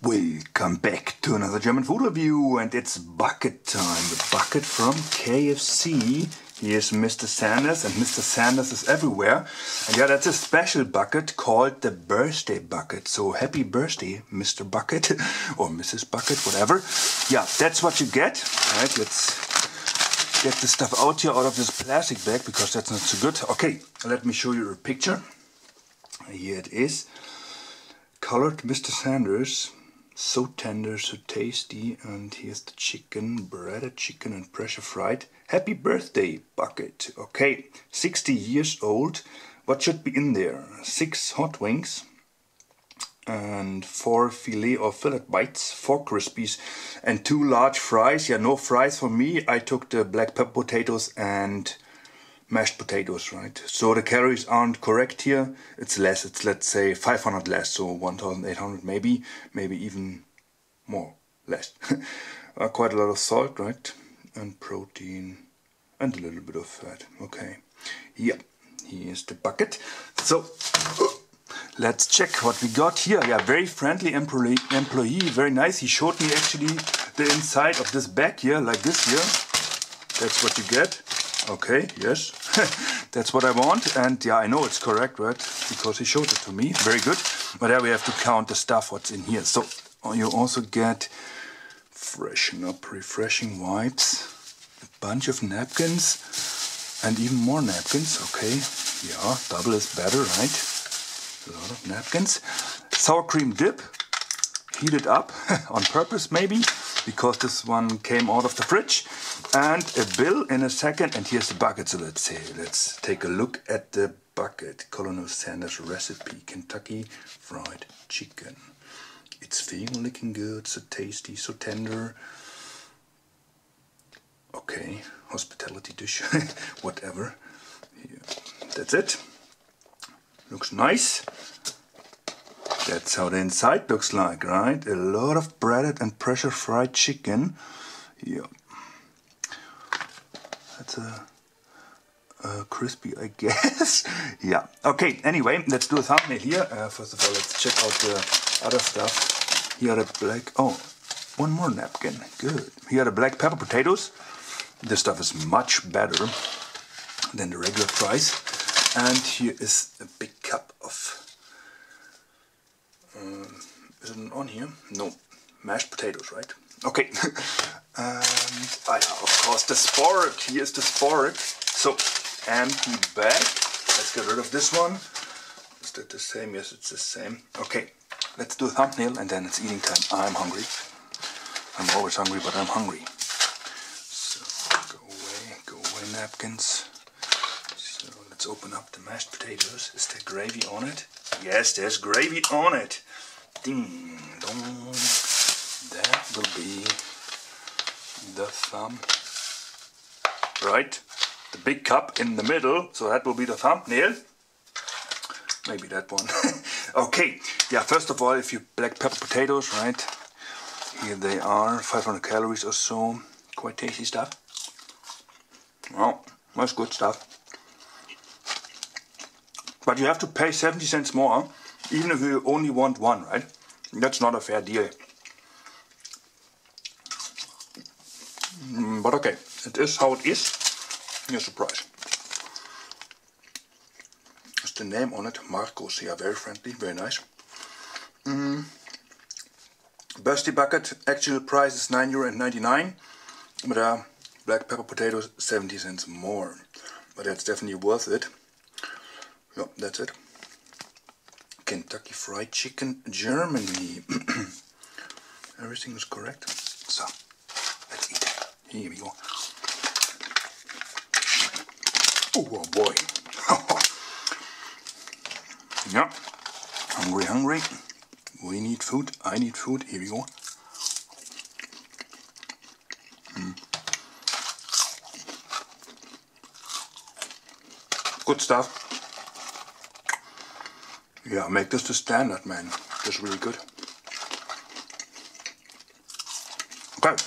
Welcome back to another German food review, and it's bucket time. The bucket from KFC. Here's Mr. Sanders, and Mr. Sanders is everywhere. And yeah, that's a special bucket called the birthday bucket. So happy birthday, Mr. Bucket or Mrs. Bucket, whatever. Yeah, that's what you get. All right, let's get the stuff out here out of this plastic bag because that's not so good. Okay, let me show you a picture. Here it is. Colored Mr. Sanders. So tender, so tasty, and here's the chicken, breaded chicken and pressure fried. Happy birthday bucket. Okay, 60 years old. What should be in there? 6 hot wings and 4 filet or fillet bites, 4 crispies and 2 large fries. Yeah, no fries for me. I took the black pepper potatoes and mashed potatoes, right? So the calories aren't correct here. It's less. It's, let's say, 500 less, so 1,800 maybe even more, less. Quite a lot of salt, right? And protein and a little bit of fat. Okay. Yeah, here's the bucket. So let's check what we got here. Yeah, very friendly employee, very nice. He showed me actually the inside of this bag here, like this here. That's what you get. Okay, yes, that's what I want, and yeah, I know it's correct, right, because he showed it to me, very good, but there we have to count the stuff what's in here. So you also get freshen up, refreshing wipes, a bunch of napkins, and even more napkins. Okay, yeah, double is better, right, a lot of napkins. Sour cream dip, heated up on purpose maybe, because this one came out of the fridge. And a bill in a second, and here's the bucket. So let's take a look at the bucket. Colonel Sanders recipe, Kentucky Fried Chicken. It's vegan looking good, so tasty, so tender. Okay, hospitality dish, whatever. Here. That's it. Looks nice. That's how the inside looks like, right? A lot of breaded and pressure fried chicken. Yeah. That's a crispy, I guess. Yeah. Okay, anyway, let's do a thumbnail here. First of all, let's check out the other stuff. Here are the black... Oh, one more napkin. Good. Here are the black pepper potatoes. This stuff is much better than the regular fries. And here is a big cup of... is it on here? No. Mashed potatoes, right? Okay. And of course the spork. Here's the spork. So empty bag. Let's get rid of this one. Is that the same? Yes, it's the same. Okay, let's do a thumbnail and then it's eating time. I'm hungry. I'm always hungry, but I'm hungry. So go away napkins. So let's open up the mashed potatoes. Is there gravy on it? Yes, there's gravy on it. Ding dong. That will be the thumb, right? The big cup in the middle, so that will be the thumbnail. Maybe that one. Okay, yeah, first of all, if you black pepper potatoes, right? Here they are, 500 calories or so. Quite tasty stuff. Well, that's good stuff. But you have to pay 70 cents more, even if you only want one, right? That's not a fair deal. But okay, it is how it is. Here's the price. There's the name on it, Marcos. Yeah, very friendly, very nice. Birthday bucket, actual price is €9.99. But black pepper potatoes, 70 cents more. But that's definitely worth it. Yeah, that's it. Kentucky Fried Chicken, Germany. Everything is correct. So, let's eat. Here we go. Oh boy. Yeah. Hungry. We need food. I need food. Here we go. Good stuff. Yeah, make this the standard, man. This is really good. Okay.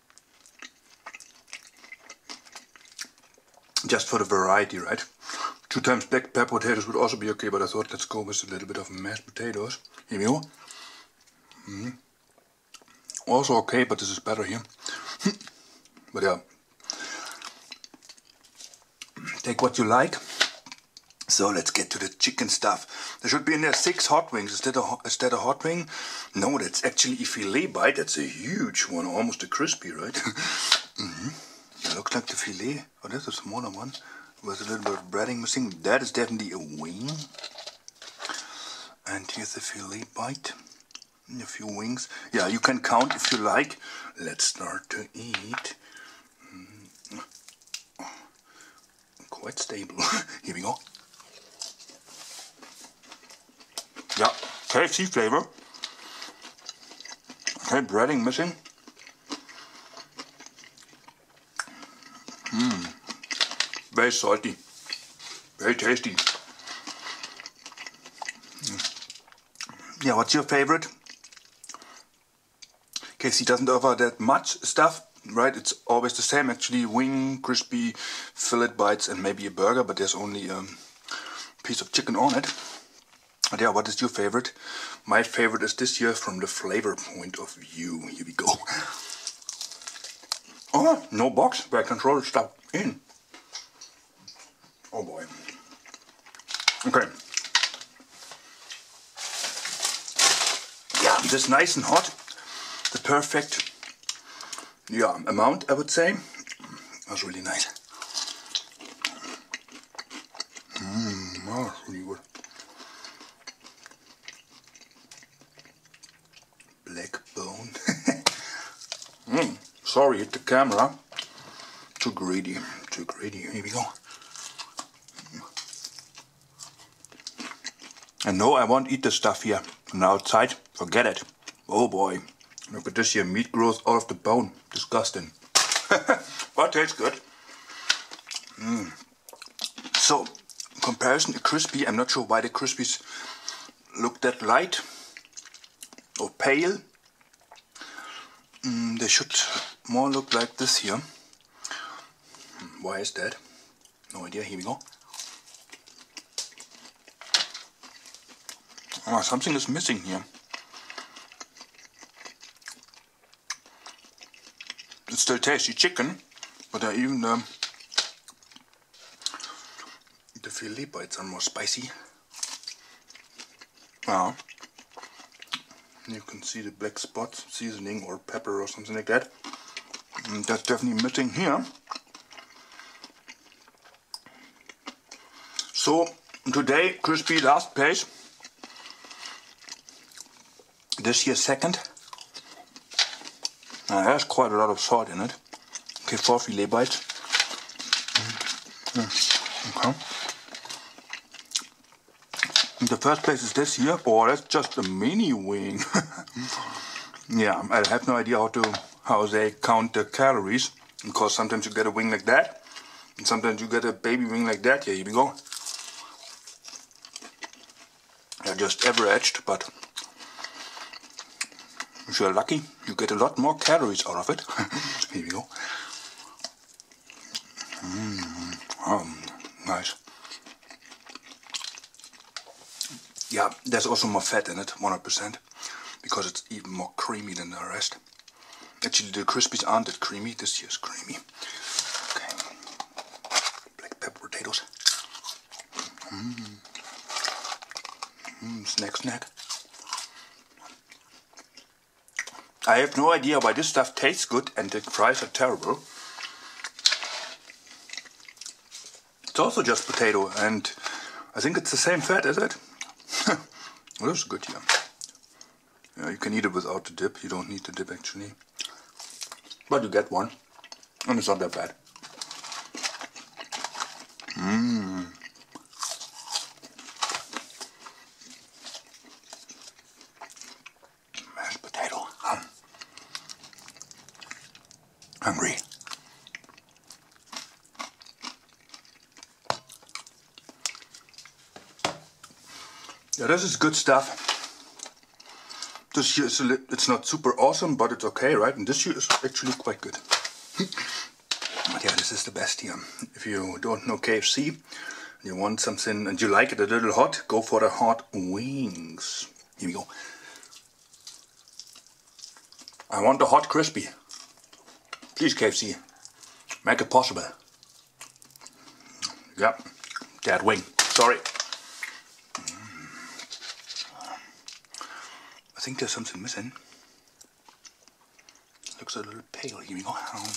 Just for the variety, right? 2 times black pepper potatoes would also be okay, but I thought let's go with a little bit of mashed potatoes. Here we go. Also okay, but this is better here. But yeah, take what you like. So let's get to the chicken stuff. There should be in there 6 hot wings. Is that a hot wing? No, that's actually a filet bite. That's a huge one, almost a crispy, right? Yeah, looks like the filet. Oh, that's a smaller one with a little bit of breading missing. That is definitely a wing. And here's the filet bite. And a few wings. Yeah, you can count if you like. Let's start to eat. Quite stable. Here we go. Yeah, KFC flavor. Okay, breading missing. Very salty. Very tasty. Yeah, what's your favorite? KFC doesn't offer that much stuff, right? It's always the same actually. Wing, crispy, fillet bites and maybe a burger, but there's only a piece of chicken on it. But yeah, what is your favorite? My favorite is this here from the flavor point of view. Here we go. Oh, no box where I can throw the stuff in. Oh boy. Okay. Yeah, this nice and hot. The perfect, yeah, amount, I would say. That's really nice. Oh, really good. Black bone. Sorry, hit the camera. Too greedy, too greedy. Here we go. And no, I won't eat the stuff here from the outside. Forget it. Oh boy. Look at this here. Meat grows out of the bone. Disgusting. But tastes good. So, comparison, crispy. I'm not sure why the crispies look that light or pale. They should more look like this here. Why is that? No idea. Here we go. Oh, something is missing here. It's still tasty chicken, but even the filet bites are more spicy. Wow. You can see the black spots, seasoning or pepper or something like that. That's definitely missing here. So today, crispy last place. This here second. There's quite a lot of salt in it. Okay, 4 filet bites. Okay. And the first place is this here. Oh, that's just a mini wing. Yeah, I have no idea how they count the calories, because sometimes you get a wing like that, and sometimes you get a baby wing like that. Yeah, here we go. They're just averaged, but if you're lucky, you get a lot more calories out of it. Here we go. Nice. Yeah, there's also more fat in it, 100%, because it's even more creamy than the rest. Actually, the crispies aren't that creamy. This here is creamy. Okay. Black pepper potatoes. Snack. I have no idea why this stuff tastes good and the fries are terrible. It's also just potato, and I think it's the same fat, is it? Well, this is good, yeah. Yeah. You can eat it without the dip. You don't need the dip actually. But you get one, and it's not that bad. Mashed potato. Hungry. Yeah, this is good stuff. This here is it's not super awesome, but it's okay, right? And this here is actually quite good. But yeah, this is the best here. If you don't know KFC, You want something, and you like it a little hot, go for the hot wings. Here we go. I want the hot crispy. Please, KFC, make it possible. Yeah, that wing. Sorry. I think there's something missing. Looks a little pale. Here we go.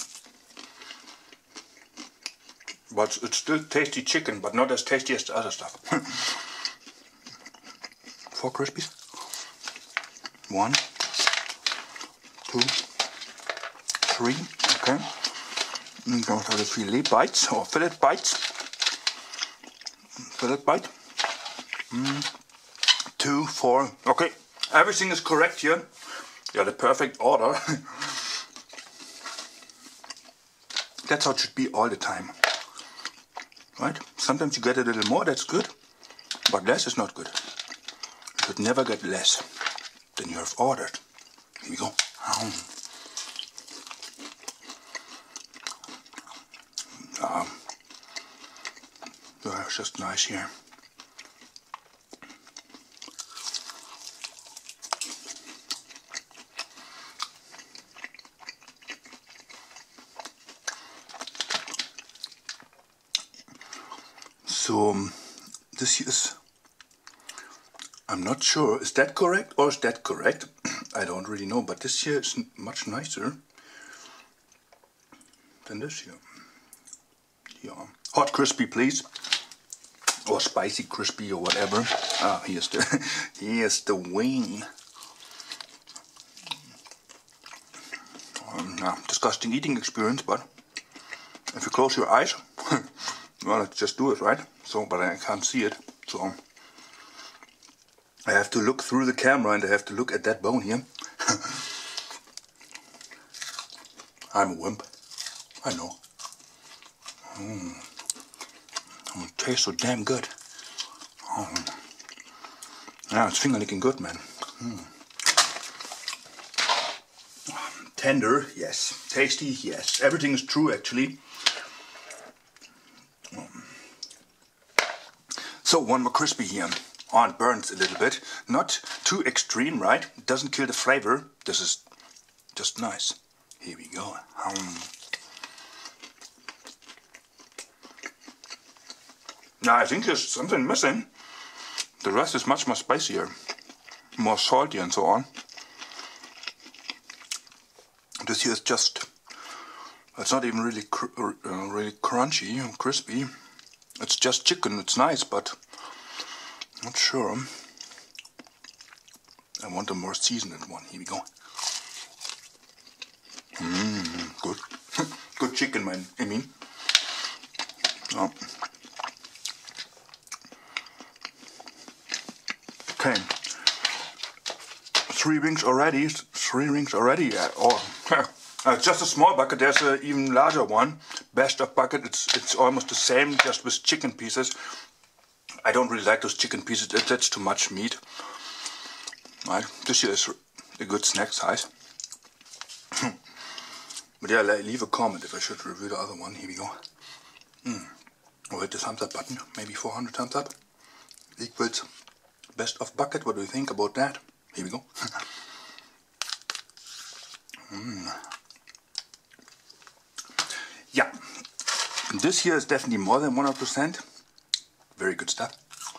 But it's still tasty chicken, but not as tasty as the other stuff. 4 Crispies. 1, 2, 3. Okay. And those are the fillet bites or fillet bites. Fillet bite. 2, 4. Okay. Everything is correct here. Yeah, the perfect order. That's how it should be all the time. Right? Sometimes you get a little more, that's good. But less is not good. You should never get less than you have ordered. Here we go. It's just nice here. So this is, I'm not sure, is that correct or is that correct? I don't really know, but this here is much nicer than this here. Yeah. Hot crispy, please, or spicy crispy or whatever. Ah, here's the wing. Disgusting eating experience, but if you close your eyes, well, let's just do it, right? So, but I can't see it, so I have to look through the camera and I have to look at that bone here. I'm a wimp, I know. It tastes so damn good. Yeah, it's finger licking good, man. Tender, yes. Tasty, yes. Everything is true, actually. So one more crispy here. Oh, it burns a little bit. Not too extreme, right? It doesn't kill the flavor. This is just nice. Here we go. Now I think there's something missing. The rest is much more spicier, more salty and so on. This here is just, it's not even really really crunchy and crispy. It's just chicken, it's nice, but not sure. I want a more seasoned one. Here we go. Good. Good chicken, man. I mean. Oh. Okay. 3 rings already. 3 rings already. Or it's just a small bucket. There's an even larger one. Best of bucket. It's almost the same, just with chicken pieces. I don't really like those chicken pieces. That's too much meat. Right. This here is a good snack size. But yeah, leave a comment if I should review the other one. Here we go. Or hit the thumbs up button. Maybe 400 thumbs up. Equals best of bucket. What do you think about that? Here we go. Yeah. This here is definitely more than 100%. Very good stuff.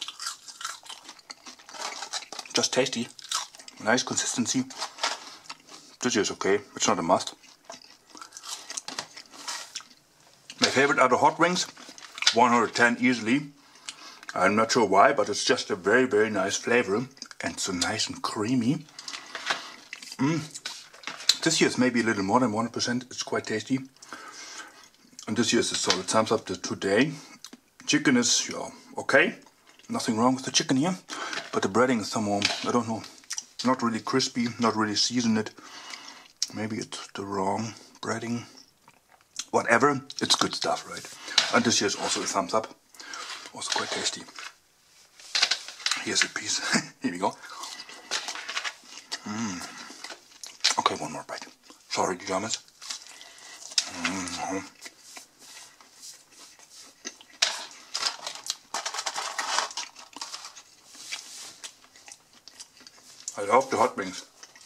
Just tasty. Nice consistency. This here is okay. It's not a must. My favorite are the hot wings. 110 easily. I'm not sure why, but it's just a very, very nice flavor. And so nice and creamy. This here is maybe a little more than 100%. It's quite tasty. And this here is a solid thumbs up to today. Chicken is, yeah, okay. Nothing wrong with the chicken here. But the breading is somehow, I don't know, not really crispy, not really seasoned. Maybe it's the wrong breading. Whatever, it's good stuff, right? And this here is also a thumbs up. Also quite tasty. Here's a piece. Here we go. Okay, one more bite. Sorry, the Germans. I love the hot wings.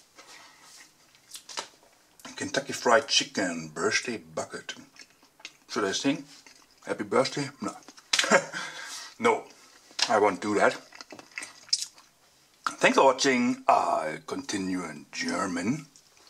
Kentucky Fried Chicken birthday bucket. Should I sing happy birthday? No. No, I won't do that. Thanks for watching. I'll continue in German.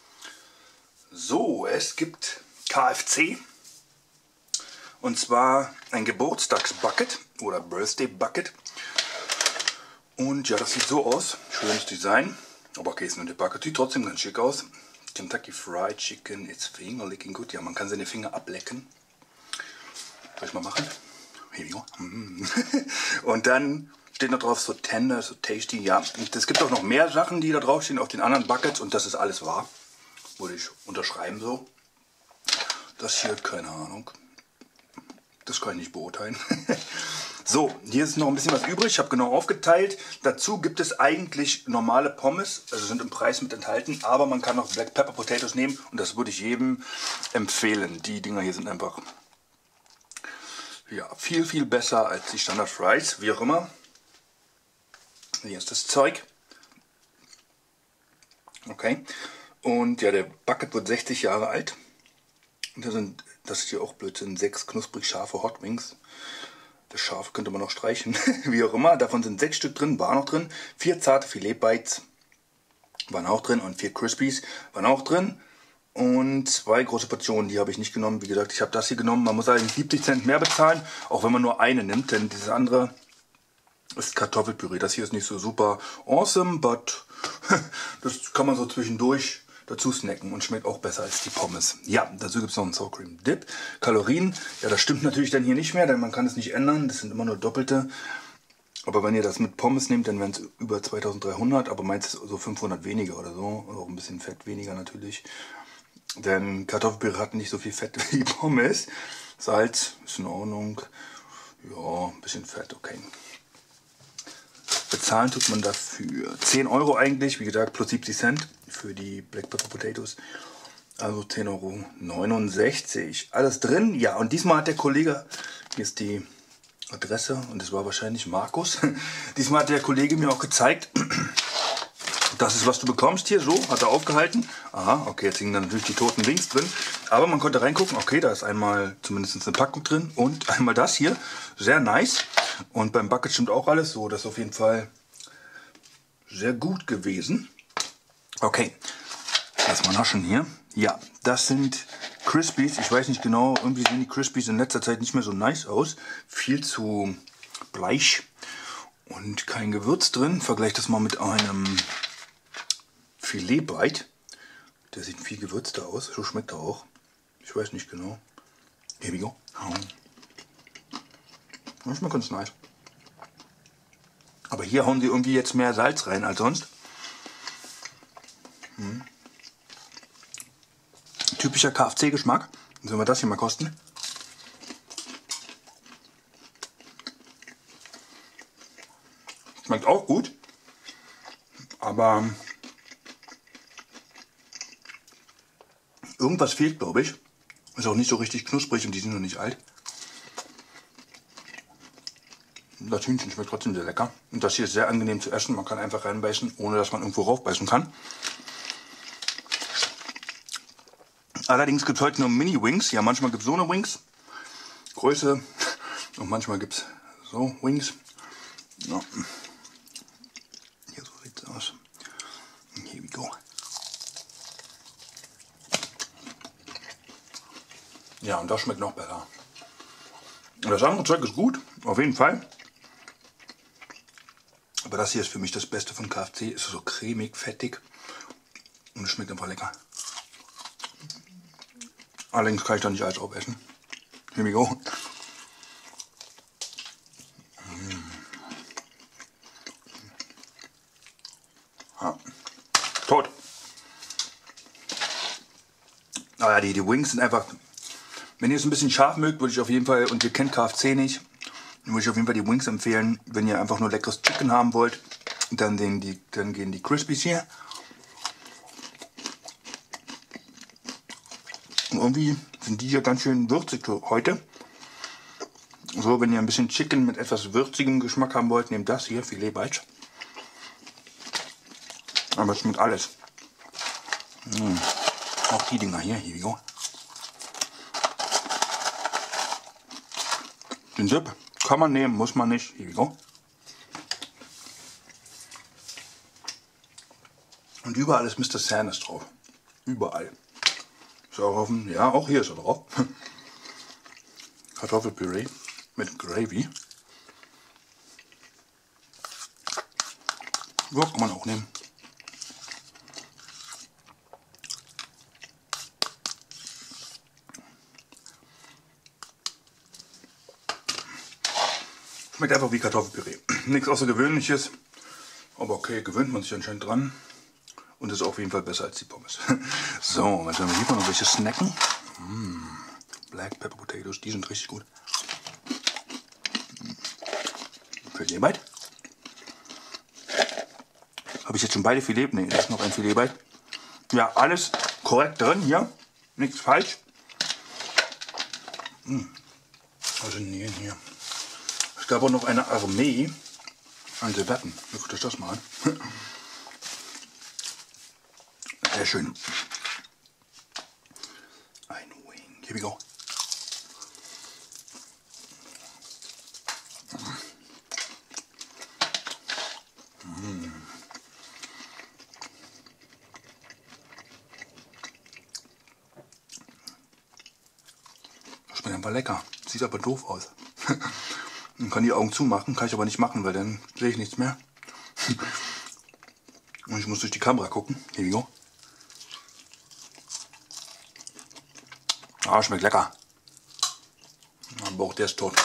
So, es gibt KFC. Und zwar ein Geburtstagsbucket oder Birthday Bucket. Und ja, das sieht so aus. Schönes Design. Aber okay, ist nur eine Bucket. Sieht trotzdem ganz schick aus. Kentucky Fried Chicken, it's finger licking good. Ja, man kann seine Finger ablecken. Soll ich mal machen? Here we go. Und dann steht noch drauf so tender, so tasty. Ja, und es gibt auch noch mehr Sachen, die da drauf stehen auf den anderen Buckets. Und das ist alles wahr. Würde ich unterschreiben so. Das hier, keine Ahnung. Das kann ich nicht beurteilen. So, hier ist noch ein bisschen was übrig. Ich habe genau aufgeteilt. Dazu gibt es eigentlich normale Pommes. Also sind im Preis mit enthalten. Aber man kann auch Black Pepper Potatoes nehmen. Und das würde ich jedem empfehlen. Die Dinger hier sind einfach ja, viel, viel besser als die Standard Fries. Wie auch immer. Hier ist das Zeug. Okay. Und ja, der Bucket wird 60 Jahre alt. Und das ist hier auch Blödsinn, 6 knusprig scharfe Hot Wings. Das Scharfe könnte man noch streichen, wie auch immer. Davon sind 6 Stück drin, waren auch drin. 4 zarte Filet Bites waren auch drin und 4 Crispies waren auch drin. Und 2 große Portionen, die habe ich nicht genommen. Wie gesagt, ich habe das hier genommen. Man muss eigentlich 70 Cent mehr bezahlen, auch wenn man nur eine nimmt. Denn dieses andere ist Kartoffelpüree. Das hier ist nicht so super awesome, but das kann man so zwischendurch dazu snacken und schmeckt auch besser als die Pommes. Ja, dazu gibt es noch einen Sour Cream Dip. Kalorien, ja, das stimmt natürlich dann hier nicht mehr, denn man kann es nicht ändern. Das sind immer nur doppelte. Aber wenn ihr das mit Pommes nehmt, dann wären es über 2300, aber meins ist so 500 weniger oder so. Auch ein bisschen Fett weniger natürlich. Denn Kartoffelpüree hat nicht so viel Fett wie die Pommes. Salz ist in Ordnung. Ja, ein bisschen Fett, okay. Bezahlen tut man dafür 10 Euro eigentlich, wie gesagt, plus 70 Cent für die Black Pepper Potatoes. Also 10,69 Euro. Alles drin. Ja, und diesmal hat der Kollege, hier ist die Adresse und es war wahrscheinlich Markus. Diesmal hat der Kollege mir auch gezeigt, das ist was du bekommst hier, so, hat er aufgehalten. Aha, okay, jetzt hingen dann natürlich die toten Wings drin. Aber man konnte reingucken, okay, da ist einmal zumindest eine Packung drin und einmal das hier. Sehr nice. Und beim Bucket stimmt auch alles so, das ist auf jeden Fall sehr gut gewesen. Okay, lass mal naschen hier. Ja, das sind Crispies. Ich weiß nicht genau, irgendwie sehen die Crispies in letzter Zeit nicht mehr so nice aus. Viel zu bleich und kein Gewürz drin. Vergleich das mal mit einem Filet Bite. Der sieht viel gewürzter aus. So schmeckt er auch. Ich weiß nicht genau. Here we go. Das schmeckt ganz nice. Aber hier hauen sie irgendwie jetzt mehr Salz rein als sonst. Typischer KFC-Geschmack. Sollen wir das hier mal kosten? Schmeckt auch gut. Aber irgendwas fehlt, glaube ich. Ist auch nicht so richtig knusprig und die sind noch nicht alt. Das Hühnchen schmeckt trotzdem sehr lecker. Und das hier ist sehr angenehm zu essen. Man kann einfach reinbeißen, ohne dass man irgendwo raufbeißen kann. Allerdings gibt es heute nur Mini-Wings. Ja, manchmal gibt es so eine Wings. Größe. Und manchmal gibt es so Wings. Ja. Hier, so sieht es aus. Here we go. Ja, und das schmeckt noch besser. Und das andere Zeug ist gut, auf jeden Fall. Aber das hier ist für mich das Beste von KFC. Ist so cremig, fettig und es schmeckt einfach lecker. Allerdings kann ich da nicht alles aufessen. Here we go. Ja. Tot. Aber ja, die Wings sind einfach... Wenn ihr es ein bisschen scharf mögt, würde ich auf jeden Fall, und ihr kennt KFC nicht, dann würde ich auf jeden Fall die Wings empfehlen. Wenn ihr einfach nur leckeres Chicken haben wollt, dann gehen die Crispies hier. Und irgendwie sind die hier ganz schön würzig heute. So, wenn ihr ein bisschen Chicken mit etwas würzigem Geschmack haben wollt, nehmt das hier, Filet Bites. Aber es schmeckt alles. Auch die Dinger hier, here we go. Den Dip kann man nehmen, muss man nicht. Here we go. Und überall ist Mr. Sanders drauf. Überall. Ist auch auf dem, ja, auch hier ist er drauf. Kartoffelpüree mit Gravy. Ja, kann man auch nehmen. Schmeckt einfach wie Kartoffelpüree. Nichts Außergewöhnliches. Aber okay, gewöhnt man sich anscheinend dran. Und ist auf jeden Fall besser als die Pommes. So, was haben wir hier noch? Welche snacken? Black Pepper Potatoes, die sind richtig gut. Filetbite. Habe ich jetzt schon beide Filet? Ne, das ist noch ein Filetbite. Ja, alles korrekt drin hier. Nichts falsch. Was sind die hier? Es gab auch noch eine Armee an Servetten. Guckt euch das mal an. Sehr schön. Ein Wing. Here we go. Das schmeckt einfach lecker. Sieht aber doof aus. Man kann die Augen zumachen, kann ich aber nicht machen, weil dann sehe ich nichts mehr. Und ich muss durch die Kamera gucken. Here we go. Ah, schmeckt lecker. Aber auch der ist tot.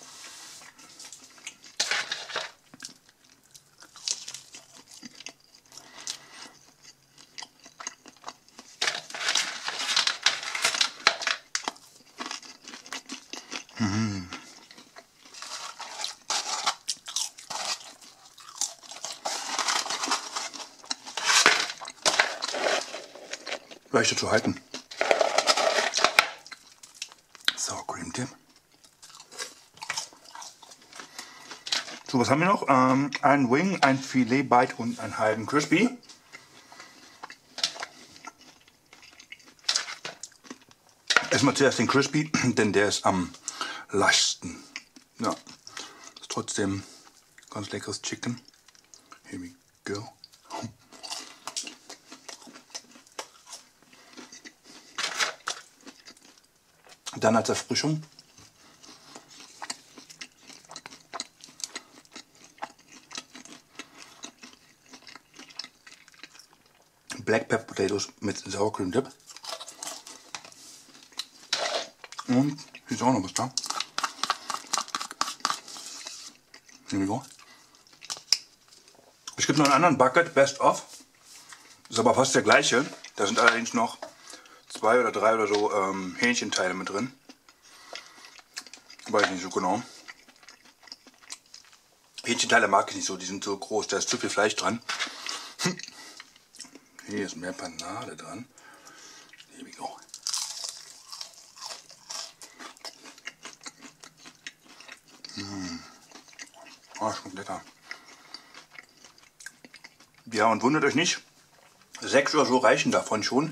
Leichter zu halten. Sour Cream Dip. So, was haben wir noch? Ein Wing, ein Filet Bite und einen halben Crispy. Erstmal zuerst den Crispy, denn der ist am laschsten. Ja, ist trotzdem ganz leckeres Chicken. Here we go. Dann als Erfrischung Black Pepper Potatoes mit Sour Cream Dip. Und hier ist auch noch was da. Here we go. Es gibt noch einen anderen Bucket, Best of. Ist aber fast der gleiche. Da sind allerdings noch 2 oder 3 oder so Hähnchenteile mit drin. Weiß nicht so genau. Hähnchenteile mag ich nicht so, die sind so groß, da ist zu viel Fleisch dran. Hier ist mehr Panade dran. Here we go. Oh, schmeckt lecker. Ja, und wundert euch nicht, 6 oder so reichen davon schon.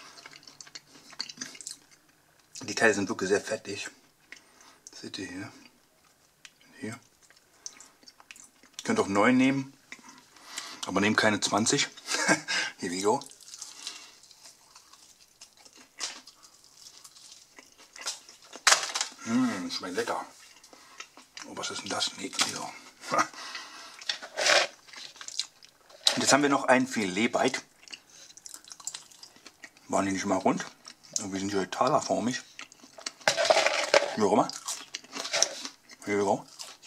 Die Teile sind wirklich sehr fettig. Seht ihr hier? Hier. Ihr könnt auch 9 nehmen, aber nehmt keine 20. Here we go. Schmeckt lecker. Oh, was ist denn das? Nee, ja. Und jetzt haben wir noch ein Filet-Bite. Waren die nicht mal rund? Irgendwie sind die heute talerformig. Wie auch immer. Here we go.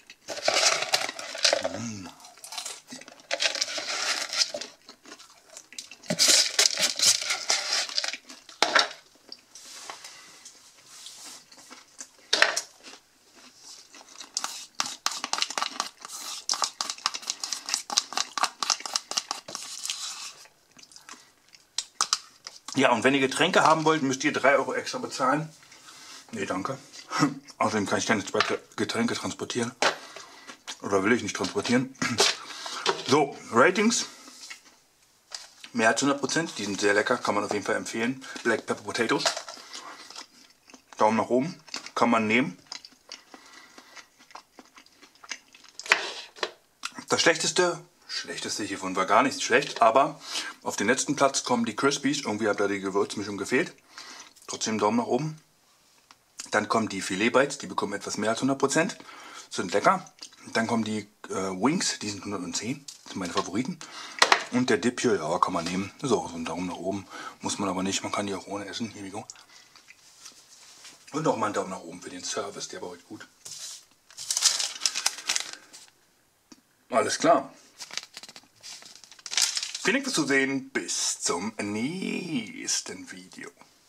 Ja, und wenn ihr Getränke haben wollt, müsst ihr 3 Euro extra bezahlen. Nee, danke. Außerdem kann ich keine 2 Getränke transportieren. Oder will ich nicht transportieren. So, Ratings. Mehr als 100%. Die sind sehr lecker, kann man auf jeden Fall empfehlen. Black Pepper Potatoes. Daumen nach oben. Kann man nehmen. Das Schlechteste hiervon war gar nicht schlecht, aber auf den letzten Platz kommen die Crispies. Irgendwie hat da die Gewürzmischung gefehlt. Trotzdem Daumen nach oben. Dann kommen die Filet Bites, die bekommen etwas mehr als 100%. Sind lecker. Dann kommen die Wings, die sind 110, sind meine Favoriten. Und der Dip hier, ja, kann man nehmen. Ist auch so ein Daumen nach oben. Muss man aber nicht, man kann die auch ohne essen. Here we go. Und auch mal einen Daumen nach oben für den Service, der war heute gut. Alles klar. Vielen Dank fürs Zusehen. Bis zum nächsten Video.